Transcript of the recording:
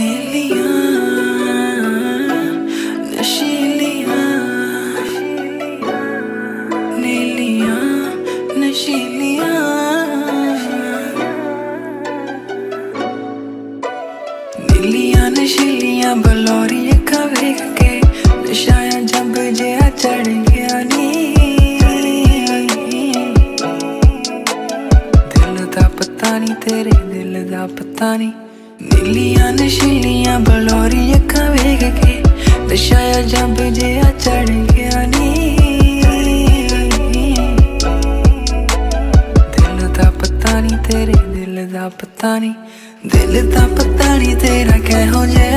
नीलियां नशीलियां, नीलियां नशीलियां, नीलियां नशीलियां बलौरी अखां वेख के नशाया जब जिहा चढ़ गया नी। दिल दा पता नी तेरे दिल दा पता नी। नीलियां नशीलियां बलौरी अखां वेख के नशाया जब जिहा चढ़ गया नी। दिल दा पता नी तेरे दिल दा पता नी, दिल दा पता नी तेरा कैहो जे